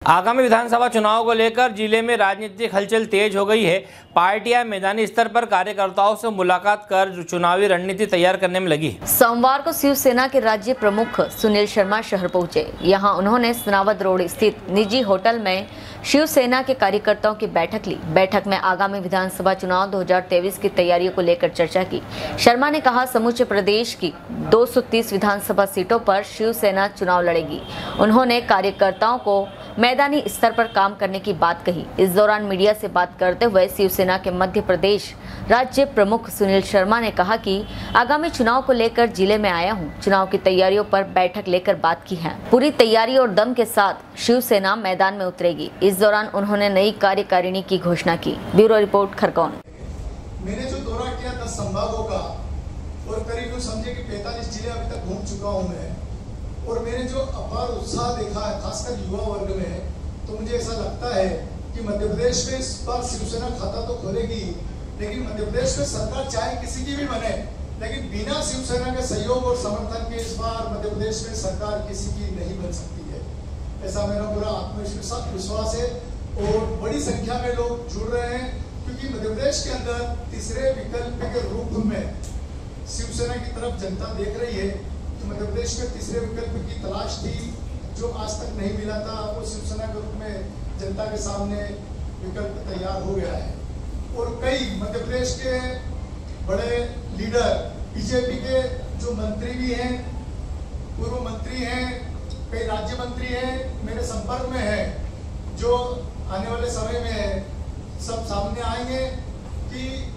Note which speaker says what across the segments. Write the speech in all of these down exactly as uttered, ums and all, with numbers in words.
Speaker 1: आगामी विधानसभा चुनाव को लेकर जिले में राजनीतिक हलचल तेज हो गई है। पार्टियां मैदानी स्तर पर कार्यकर्ताओं से मुलाकात कर चुनावी रणनीति तैयार करने में लगी।
Speaker 2: सोमवार को शिवसेना के राज्य प्रमुख सुनील शर्मा शहर पहुंचे। यहां उन्होंने सनावद रोड स्थित निजी होटल में शिवसेना के कार्यकर्ताओं की बैठक ली। बैठक में आगामी विधानसभा चुनाव दो हज़ार तेईस की तैयारियों को लेकर चर्चा की। शर्मा ने कहा, समूचे प्रदेश की दो सौ तीस विधानसभा सीटों पर शिवसेना चुनाव लड़ेगी। उन्होंने कार्यकर्ताओं को मैदानी स्तर पर काम करने की बात कही। इस दौरान मीडिया से बात करते हुए शिवसेना के मध्य प्रदेश राज्य प्रमुख सुनील शर्मा ने कहा कि आगामी चुनाव को लेकर जिले में आया हूं। चुनाव की तैयारियों पर बैठक लेकर बात की है। पूरी तैयारी और दम के साथ शिवसेना मैदान में उतरेगी। इस दौरान उन्होंने नई कार्यकारिणी की घोषणा की। Bureau report, Khargone.
Speaker 3: मैंने जो दौरा किया दस संभागों का और करीब समझे कि पैंतालीस जिले अभी तक घूम चुका हूं मैं, और मैंने जो अपार उत्साह देखा है खासकर युवा वर्ग में, तो मुझे ऐसा लगता है कि मध्य प्रदेश में इस बार शिवसेना खाता तो खोलेगी, लेकिन मध्य प्रदेश में सरकार चाहे किसी की भी बने, लेकिन बिना शिवसेना के सहयोग और समर्थन के इस बार मध्य प्रदेश में सरकार किसी की नहीं बन सकती है। ऐसा मेरा पूरा आत्मविश्वास है और बड़ी संख्या में लोग जुड़ रहे हैं, क्योंकि मध्य प्रदेश के अंदर तीसरे विकल्प के रूप में शिवसेना की तरफ जनता देख रही है। मध्य प्रदेश में तीसरे विकल्प की तलाश थी, जो आज तक नहीं मिला था, वो शिवसेना के रूप में जनता के सामने विकल्प तैयार हो गया है। और कई मध्य प्रदेश के बड़े लीडर, बीजेपी के जो मंत्री भी हैं, पूर्व मंत्री हैं, कई राज्य मंत्री हैं, मेरे संपर्क में हैं, जो आने वाले समय में सब सामने आएंगे कि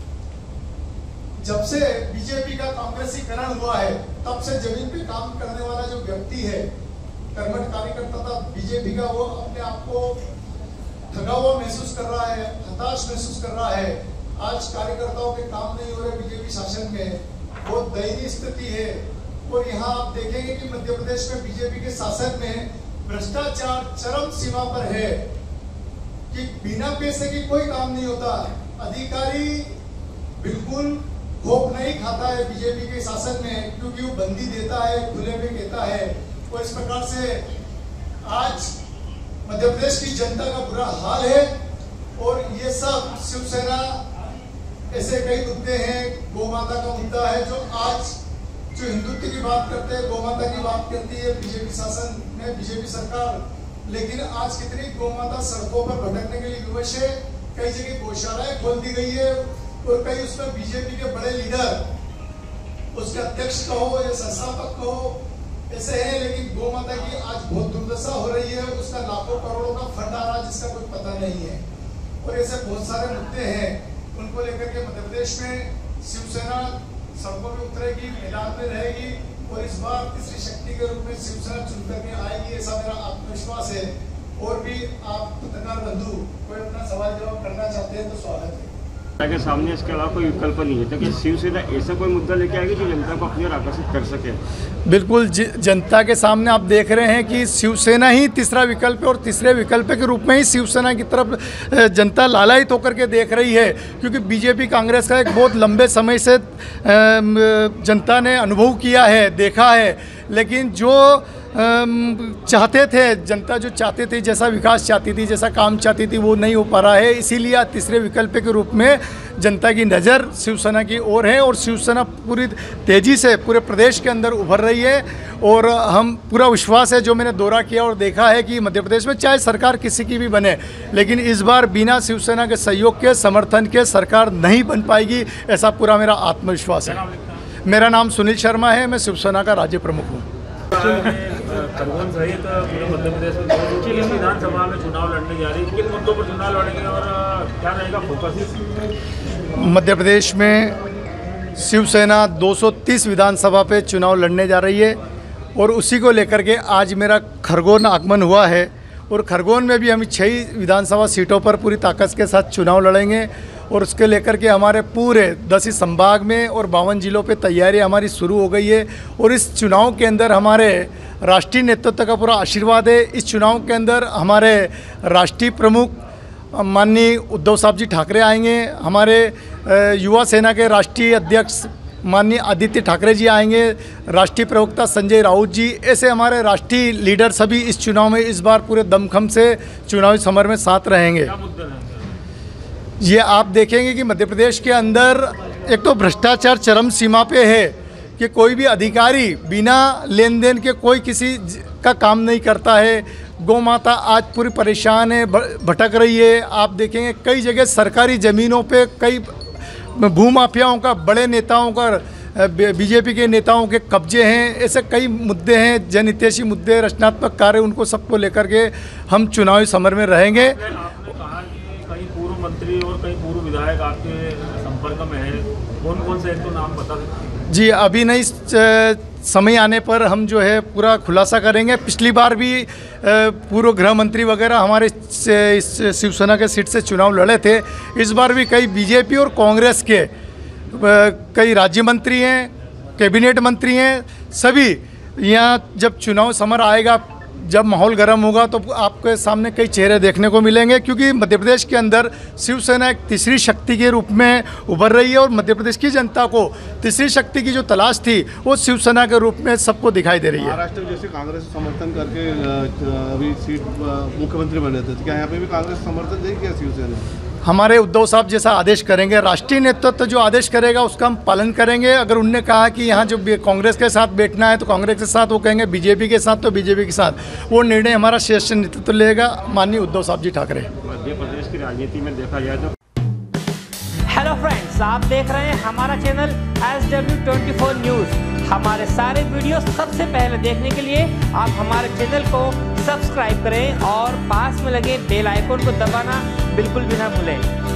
Speaker 3: जब से बीजेपी का कांग्रेसीकरण हुआ है, तब से जमीन पे काम करने वाला जो व्यक्ति है, कर्मठ कार्यकर्ता था बीजेपी का, वो अपने आप को ठगा हुआ महसूस कर रहा है, हताश महसूस कर रहा है। आज कार्यकर्ताओं के काम नहीं हो रहे बीजेपी शासन में, बहुत दयनीय स्थिति है। और यहाँ आप देखेंगे कि मध्य प्रदेश में बीजेपी के शासन में भ्रष्टाचार चरम सीमा पर है, कि बिना पैसे की कोई काम नहीं होता। अधिकारी बिल्कुल भोग नहीं खाता है बीजेपी के शासन में, क्योंकि वो बंदी देता है, खुले में कहता है। और इस प्रकार से आज मध्य प्रदेश की जनता का बुरा हाल है। और ये सब शिवसेना, ऐसे कई मुद्दे हैं, गौ माता का मुद्दा है, जो आज जो हिंदुत्व की बात करते हैं, गौ माता की बात करती है बीजेपी शासन में, बीजेपी सरकार। लेकिन आज कितनी गौ माता सड़कों पर भटकने के लिए विवश है। कई जगह गौशालाएं खोल दी गई है, और कई उसमें बीजेपी के बड़े लीडर, उसके अध्यक्ष कहो या संस्थापक कहो, ऐसे हैं। लेकिन गौ माता की आज बहुत दुर्दशा हो रही है, उसका लाखों करोड़ों का फंड आ रहा है, जिसका कोई पता नहीं है। और ऐसे बहुत सारे मुद्दे हैं, उनको लेकर के मध्य प्रदेश में शिवसेना सड़कों में उतरेगी, मैदान में रहेगी, और इस बार तीसरी शक्ति के रूप में शिवसेना चुन करके आएगी, ऐसा मेरा आत्मविश्वास है। और भी आप पत्रकार बंधु कोई अपना सवाल जवाब करना चाहते हैं तो स्वागत है।
Speaker 4: के सामने इसके अलावा कोई विकल्प नहीं है, ताकि शिवसेना ऐसा कोई मुद्दा लेके आएगी जो जनता को अपनी ओर आकर्षित कर सके।
Speaker 3: बिल्कुल, जनता के सामने आप देख रहे हैं कि शिवसेना ही तीसरा विकल्प है, और तीसरे विकल्प के रूप में ही शिवसेना की तरफ जनता लालायित होकर के देख रही है। क्योंकि बीजेपी कांग्रेस का एक बहुत लंबे समय से जनता ने अनुभव किया है, देखा है, लेकिन जो चाहते थे जनता, जो चाहते थे, जैसा विकास चाहती थी, जैसा काम चाहती थी, वो नहीं हो पा रहा है। इसीलिए आज तीसरे विकल्प के रूप में जनता की नज़र शिवसेना की ओर है, और शिवसेना पूरी तेज़ी से पूरे प्रदेश के अंदर उभर रही है। और हम पूरा विश्वास है, जो मैंने दौरा किया और देखा है, कि मध्य प्रदेश में चाहे सरकार किसी की भी बने, लेकिन इस बार बिना शिवसेना के सहयोग के, समर्थन के सरकार नहीं बन पाएगी, ऐसा पूरा मेरा आत्मविश्वास है। मेरा नाम सुनील शर्मा है, मैं शिवसेना का राज्य प्रमुख हूँ।
Speaker 5: खरगोन सहित पूरे मध्य प्रदेश में दो सौ तीस विधानसभा में चुनाव लड़ने जा रही है, किन मुद्दों पर चुनाव लड़ेंगे और क्या रहेगा फोकस?
Speaker 3: मध्य प्रदेश में शिवसेना दो सौ तीस विधानसभा पे चुनाव लड़ने जा रही है, और उसी को लेकर के आज मेरा खरगोन आगमन हुआ है। और खरगोन में भी हम छह विधानसभा सीटों पर पूरी ताकत के साथ चुनाव लड़ेंगे, और उसके लेकर के हमारे पूरे दस ही संभाग में और बावन जिलों पे तैयारी हमारी शुरू हो गई है। और इस चुनाव के अंदर हमारे राष्ट्रीय नेतृत्व का पूरा आशीर्वाद है। इस चुनाव के अंदर हमारे राष्ट्रीय प्रमुख माननीय उद्धव साहब जी ठाकरे आएंगे, हमारे युवा सेना के राष्ट्रीय अध्यक्ष माननीय आदित्य ठाकरे जी आएंगे, राष्ट्रीय प्रवक्ता संजय राउत जी, ऐसे हमारे राष्ट्रीय लीडर सभी इस चुनाव में इस बार पूरे दमखम से चुनावी समर में साथ रहेंगे।
Speaker 5: क्या मुद्दे रहेंगे?
Speaker 3: ये आप देखेंगे कि मध्य प्रदेश के अंदर एक तो भ्रष्टाचार चरम सीमा पे है कि कोई भी अधिकारी बिना लेन देन के कोई किसी का काम नहीं करता है। गौ माता आज पूरी परेशान है, भटक रही है। आप देखेंगे कई जगह सरकारी ज़मीनों पे कई भूमाफियाओं का, बड़े नेताओं का, बीजेपी के नेताओं के कब्जे हैं। ऐसे कई मुद्दे हैं, जनहितैषी मुद्दे, रचनात्मक कार्य, उनको सबको लेकर के हम चुनावी समर में रहेंगे।
Speaker 5: आपने कहा कि कई पूर्व मंत्री और कई पूर्व विधायक आपके संपर्क में हैं, कौन कौन से एक तो नाम बता सकते हैं?
Speaker 3: जी, अभी नहीं, समय आने पर हम जो है पूरा खुलासा करेंगे। पिछली बार भी पूर्व गृह मंत्री वगैरह हमारे इस शिवसेना के सीट से चुनाव लड़े थे। इस बार भी कई बीजेपी और कांग्रेस के कई राज्य मंत्री हैं, कैबिनेट मंत्री हैं, सभी यहाँ जब चुनाव समर आएगा, जब माहौल गर्म होगा तो आपके सामने कई चेहरे देखने को मिलेंगे, क्योंकि मध्य प्रदेश के अंदर शिवसेना एक तीसरी शक्ति के रूप में उभर रही है और मध्य प्रदेश की जनता को तीसरी शक्ति की जो तलाश थी वो शिवसेना के रूप में सबको दिखाई दे रही है।
Speaker 6: महाराष्ट्र में जैसे कांग्रेस समर्थन करके अभी सीट मुख्यमंत्री बने थे, तो क्या यहाँ पे भी कांग्रेस समर्थन देगी क्या शिवसेना?
Speaker 3: हमारे उद्धव साहब जैसा आदेश करेंगे, राष्ट्रीय नेतृत्व जो आदेश करेगा उसका हम पालन करेंगे। अगर उनने कहा कि यहाँ जो कांग्रेस के साथ बैठना है तो कांग्रेस के साथ, वो कहेंगे बीजेपी के साथ तो बीजेपी के साथ, वो निर्णय हमारा शीर्ष नेतृत्व लेगा, माननीय उद्धव साहब जी ठाकरे।
Speaker 4: मध्य प्रदेश की राजनीति में देखा जाए तो
Speaker 1: हेलो फ्रेंड्स, आप देख रहे हैं हमारा channel S W twenty four news. हमारे सारे वीडियो सबसे पहले देखने के लिए आप हमारे चैनल को सब्सक्राइब करें और पास में लगे बेल आइकन को दबाना बिल्कुल भी ना भूलें।